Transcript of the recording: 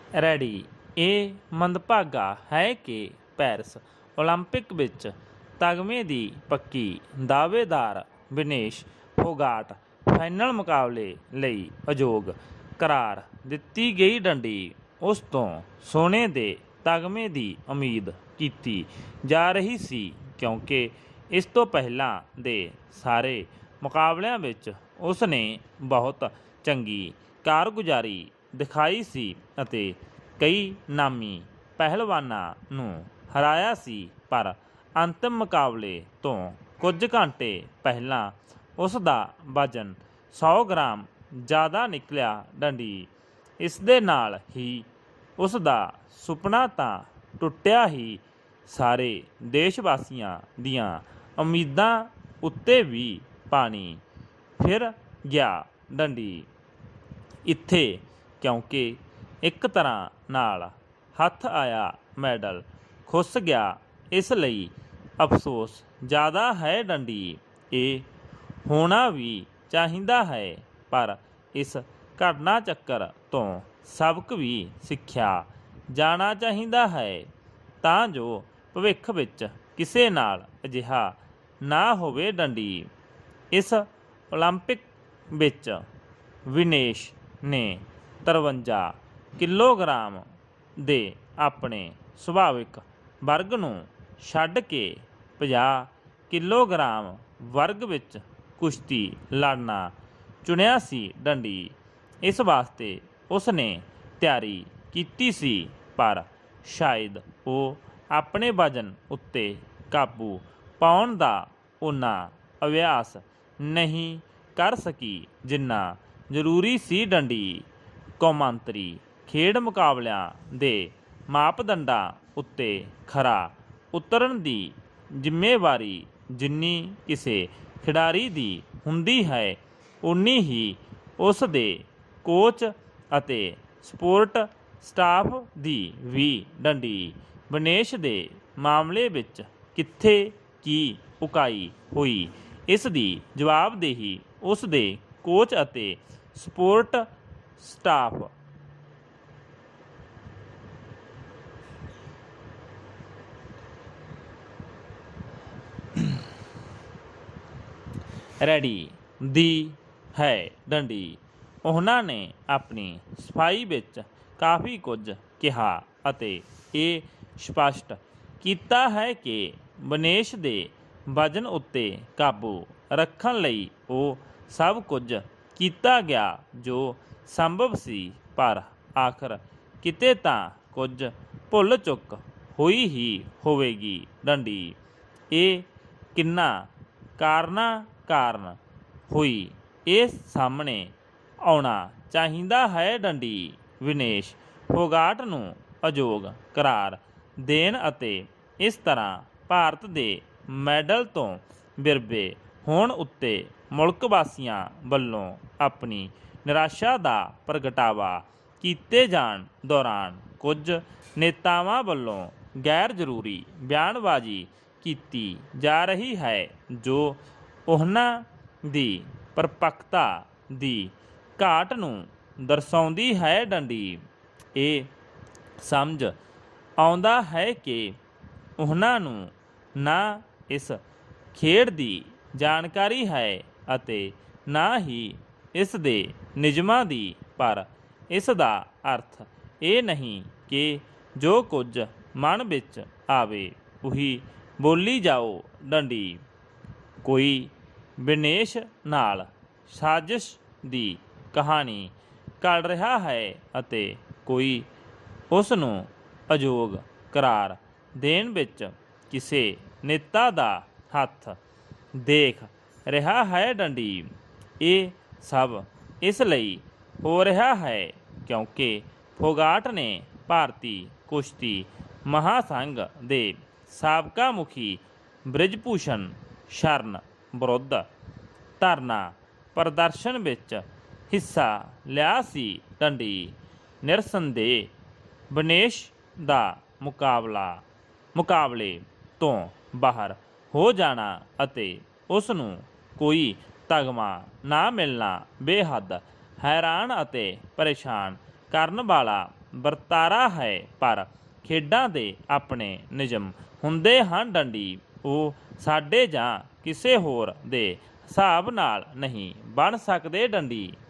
Ready. ਇਹ ਮੰਦਭਾਗਾ ਹੈ ਕਿ ਪੈਰਿਸ ਓਲੰਪਿਕ ਵਿੱਚ ਤਗਮੇ ਦੀ ਪੱਕੀ ਦਾਅਵੇਦਾਰ ਵਿਨੇਸ਼ ਫੋਗਾਟ ਫਾਈਨਲ ਮੁਕਾਬਲੇ ਲਈ ਅਯੋਗ ਕਰਾਰ ਦਿੱਤੀ ਗਈ ਡੰਡੀ ਉਸ ਤੋਂ ਸੋਨੇ ਦੇ ਤਗਮੇ ਦੀ ਉਮੀਦ ਕੀਤੀ ਜਾ ਰਹੀ ਸੀ, ਕਿਉਂਕਿ ਇਸ ਤੋਂ ਪਹਿਲਾਂ ਦੇ ਸਾਰੇ ਮੁਕਾਬਲਿਆਂ ਵਿੱਚ ਉਸ ਨੇ ਬਹੁਤ ਚੰਗੀ ਕਾਰਗੁਜ਼ਾਰੀ ਦਿਖਾਈ ਸੀ ਅਤੇ ਕਈ ਨਾਮੀ ਪਹਿਲਵਾਨਾਂ ਨੂੰ ਹਰਾਇਆ ਸੀ। ਪਰ ਅੰਤਿਮ ਮੁਕਾਬਲੇ ਤੋਂ ਕੁਝ ਘੰਟੇ ਪਹਿਲਾਂ ਉਸ ਦਾ ਵਜ਼ਨ 100 ਗ੍ਰਾਮ ਜ਼ਿਆਦਾ ਨਿਕਲਿਆ ਡੰਡੀ। ਇਸ ਦੇ ਨਾਲ ਹੀ ਉਸ ਦਾ ਸੁਪਨਾ ਤਾਂ ਟੁੱਟਿਆ ਹੀ, ਸਾਰੇ ਦੇਸ਼ ਵਾਸੀਆਂ ਦੀਆਂ ਉਮੀਦਾਂ ਉੱਤੇ ਵੀ ਪਾਣੀ ਫਿਰ ਗਿਆ ਡੰਡੀ। ਇੱਥੇ ਕਿਉਂਕਿ ਇੱਕ ਤਰ੍ਹਾਂ ਨਾਲ ਹੱਥ ਆਇਆ ਮੈਡਲ ਖੁੱਸ ਗਿਆ, ਇਸ ਲਈ ਅਫਸੋਸ ਜ਼ਿਆਦਾ ਹੈ ਡੰਡੀ। ਇਹ ਹੋਣਾ ਵੀ ਚਾਹੀਦਾ ਹੈ, ਪਰ ਇਸ ਘਟਨਾ ਚੱਕਰ ਤੋਂ ਸਬਕ ਵੀ ਸਿੱਖਿਆ ਜਾਣਾ ਚਾਹੀਦਾ ਹੈ ਤਾਂ ਜੋ ਭਵਿੱਖ ਵਿੱਚ ਕਿਸੇ ਨਾਲ ਅਜਿਹਾ ਨਾ ਹੋਵੇ ਡੰਡੀ। ਇਸ ਓਲੰਪਿਕ ਵਿੱਚ ਵਿਨੇਸ਼ ਨੇ 53 ਕਿਲੋਗ੍ਰਾਮ ਦੇ ਆਪਣੇ ਸੁਭਾਵਿਕ ਵਰਗ ਨੂੰ ਛੱਡ ਕੇ 50 ਕਿਲੋਗ੍ਰਾਮ ਵਰਗ ਵਿੱਚ ਕੁਸ਼ਤੀ ਲੜਨਾ ਚੁਣਿਆ ਸੀ ਡੰਡੀ। ਇਸ ਵਾਸਤੇ ਉਸ ਨੇ ਤਿਆਰੀ ਕੀਤੀ ਸੀ, ਪਰ ਸ਼ਾਇਦ ਉਹ ਆਪਣੇ ਵਜ਼ਨ ਉੱਤੇ ਕਾਬੂ ਪਾਉਣ ਦਾ ਓਨਾ ਅਭਿਆਸ ਨਹੀਂ ਕਰ ਸਕੀ ਜਿੰਨਾ ਜ਼ਰੂਰੀ ਸੀ ਡੰਡੀ। ਕੌਮਾਂਤਰੀ ਖੇਡ ਮੁਕਾਬਲਿਆਂ ਦੇ ਮਾਪਦੰਡਾਂ ਉੱਤੇ ਖਰਾ ਉਤਰਨ ਦੀ ਜ਼ਿੰਮੇਵਾਰੀ ਜਿੰਨੀ ਕਿਸੇ ਖਿਡਾਰੀ ਦੀ ਹੁੰਦੀ ਹੈ, ਓਨੀ ਹੀ ਉਸ ਦੇ ਕੋਚ ਅਤੇ ਸਪੋਰਟ ਸਟਾਫ ਦੀ ਵੀ ਡੰਡੀ। ਵਿਨੇਸ਼ ਦੇ ਮਾਮਲੇ ਵਿੱਚ ਕਿੱਥੇ ਕੀ ਉਕਾਈ ਹੋਈ, ਇਸ ਦੀ ਜਵਾਬਦੇਹੀ ਉਸ ਦੇ ਕੋਚ ਅਤੇ ਸਪੋਰਟ ਸਟਾਫ ਰੈਡੀ ਦੀ ਹੈ ਡੰਡੀ। ਉਹਨਾਂ ਨੇ ਆਪਣੀ ਸਫਾਈ ਵਿੱਚ ਕਾਫੀ ਕੁਝ ਕਿਹਾ ਅਤੇ ਇਹ ਸਪਸ਼ਟ ਕੀਤਾ ਹੈ ਕਿ ਵਿਨੇਸ਼ ਦੇ ਵਜ਼ਨ ਉੱਤੇ ਕਾਬੂ ਰੱਖਣ ਲਈ ਉਹ ਸਭ ਕੁਝ ਕੀਤਾ ਗਿਆ ਜੋ ਸੰਭਵ ਸੀ, ਪਰ ਆਖਰ ਕਿਤੇ ਤਾਂ ਕੁਝ ਭੁੱਲ ਚੁੱਕ ਹੋਈ ਹੀ ਹੋਵੇਗੀ ਡੰਡੀ। ਇਹ ਕਿੰਨਾ ਕਾਰਨਾਂ ਕਾਰਨ ਹੋਈ, ਇਹ ਸਾਹਮਣੇ ਆਉਣਾ ਚਾਹੀਦਾ ਹੈ ਡੰਡੀ। ਵਿਨੇਸ਼ ਫੋਗਾਟ ਨੂੰ ਅਯੋਗ ਕਰਾਰ ਦੇਣ ਅਤੇ ਇਸ ਤਰ੍ਹਾਂ ਭਾਰਤ ਦੇ ਮੈਡਲ ਤੋਂ ਵਿਰਵੇ ਹੋਣ ਉੱਤੇ ਮੁਲਕ ਵਾਸੀਆਂ ਵੱਲੋਂ ਆਪਣੀ ਨਿਰਾਸ਼ਾ ਦਾ ਪ੍ਰਗਟਾਵਾ ਕੀਤੇ ਜਾਣ ਦੌਰਾਨ ਕੁਝ ਨੇਤਾਵਾਂ ਵੱਲੋਂ ਗੈਰ ਜ਼ਰੂਰੀ ਬਿਆਨਬਾਜ਼ੀ ਕੀਤੀ ਜਾ ਰਹੀ ਹੈ, ਜੋ ਉਹਨਾਂ ਦੀ ਪਰਪੱਕਤਾ ਦੀ ਘਾਟ ਨੂੰ ਦਰਸਾਉਂਦੀ ਹੈ ਡੰਡੀ। ਇਹ ਸਮਝ ਆਉਂਦਾ ਹੈ ਕਿ ਉਹਨਾਂ ਨੂੰ ਨਾ ਇਸ ਖੇਡ ਦੀ ਜਾਣਕਾਰੀ ਹੈ ਅਤੇ ਨਾ ਹੀ ਇਸ ਦੇ ਨਿਯਮਾਂ ਦੀ, ਪਰ ਇਸ ਦਾ ਅਰਥ ਇਹ ਨਹੀਂ ਕਿ ਜੋ ਕੁਝ ਮਨ ਵਿੱਚ ਆਵੇ ਉਹੀ ਬੋਲੀ ਜਾਓ ਡੰਡੀ। ਕੋਈ ਵਿਨੇਸ਼ ਨਾਲ ਸਾਜ਼ਿਸ਼ ਦੀ ਕਹਾਣੀ ਘੜ ਰਿਹਾ ਹੈ ਅਤੇ ਕੋਈ ਉਸ ਨੂੰ ਅਯੋਗ ਕਰਾਰ ਦੇਣ ਵਿੱਚ ਕਿਸੇ ਨੇਤਾ ਦਾ ਹੱਥ ਦੇਖ ਰਿਹਾ ਹੈ ਡੰਡੀ। ਇਹ ਸਭ ਇਸ ਲਈ ਹੋ ਰਿਹਾ ਹੈ ਕਿਉਂਕਿ ਫੋਗਾਟ ਨੇ ਭਾਰਤੀ ਕੁਸ਼ਤੀ ਮਹਾਸੰਘ ਦੇ ਸਾਬਕਾ ਮੁਖੀ ਬ੍ਰਿਜ ਭੂਸ਼ਣ ਸ਼ਰਨ ਵਿਰੁੱਧ ਧਰਨਾ ਪ੍ਰਦਰਸ਼ਨ ਵਿੱਚ ਹਿੱਸਾ ਲਿਆ ਸੀ ਡੰਡੀ। ਨਿਰਸੰਦੇਹ ਵਿਨੇਸ਼ ਦਾ ਮੁਕਾਬਲੇ ਤੋਂ ਬਾਹਰ ਹੋ ਜਾਣਾ ਅਤੇ ਉਸ ਨੂੰ ਕੋਈ ਤਗਮਾ ਨਾ ਮਿਲਣਾ ਬੇਹੱਦ ਹੈਰਾਨ ਅਤੇ ਪਰੇਸ਼ਾਨ ਕਰਨ ਵਾਲਾ ਵਰਤਾਰਾ ਹੈ, ਪਰ ਖੇਡਾਂ ਦੇ ਆਪਣੇ ਨਿਯਮ ਹੁੰਦੇ ਹਨ। ਡੰਡੀ ਉਹ ਸਾਡੇ ਜਾਂ ਕਿਸੇ ਹੋਰ ਦੇ ਹਿਸਾਬ ਨਾਲ ਨਹੀਂ ਬਣ ਸਕਦੇ। ਡੰਡੀ